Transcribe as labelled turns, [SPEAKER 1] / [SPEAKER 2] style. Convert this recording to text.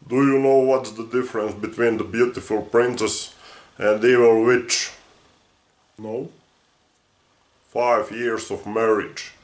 [SPEAKER 1] Do you know what's the difference between the beautiful princess and evil witch? No? 5 years of marriage.